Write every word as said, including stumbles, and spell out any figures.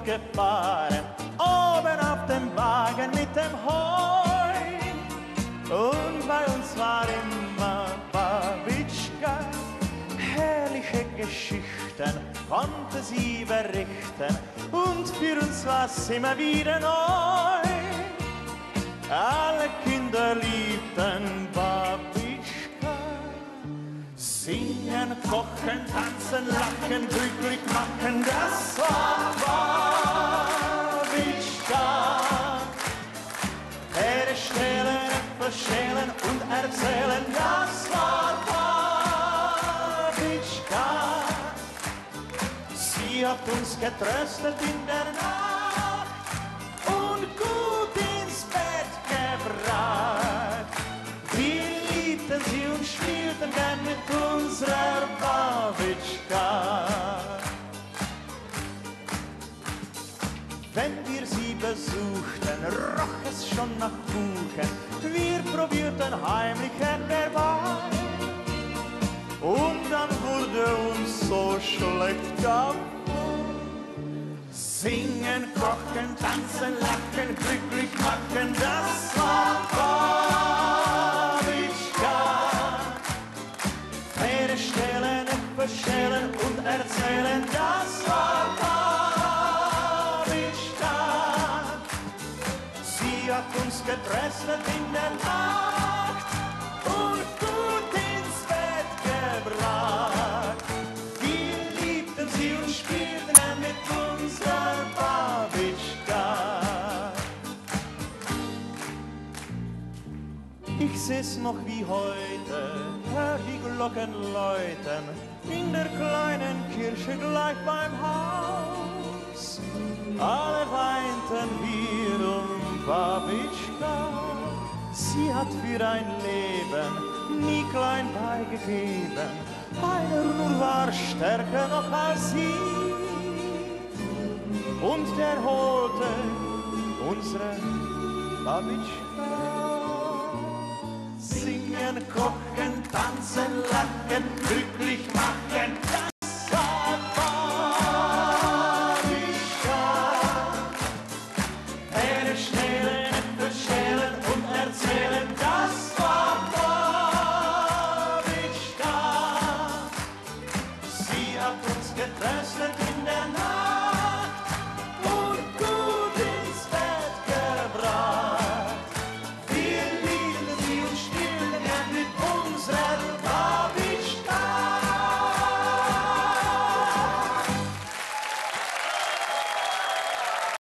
und gefahren, oben auf dem Wagen mit dem Heu. Und bei uns war immer Babitschka, herrliche Geschichten konnte sie berichten, und für uns war's immer wieder neu. Alle Kinder liebten Babitschka. Singen, kochen, tanzen, lachen, glücklich machen, das war Babitschka. Herstellen, verschälen und erzählen, das war Babitschka. Sie hat uns getröstet in der Nacht und gut ins Bett gebracht. Wir liebten sie und spielten gern mit unserer Babitschka. Wenn wir sie besuchten, roch es schon nach Kuchen. Wir probierten heimlich Erdbeerwein. Und dann wurde uns so schlecht davon. Singen, kochen, tanzen, lachen, glücklich machen, das war Babitschka. Herstellen, verschälen und erzählen, das war Babitschka. Sie hat uns getröstet in der Nacht und gut ins Bett gebracht. Wir liebten sie und spielten mit unserer Babitschka. Ich seh's noch wie heute, hör die Glocken läuten, in der kleinen Kirche gleich beim Haus. Alle weinten wir um Babitschka. Sie hat für ein Leben nie klein beigegeben. Einer nur war stärker noch als sie. Und der holte unsere Babitschka. Singen, kochen, tanzen, lachen, glücklich machen.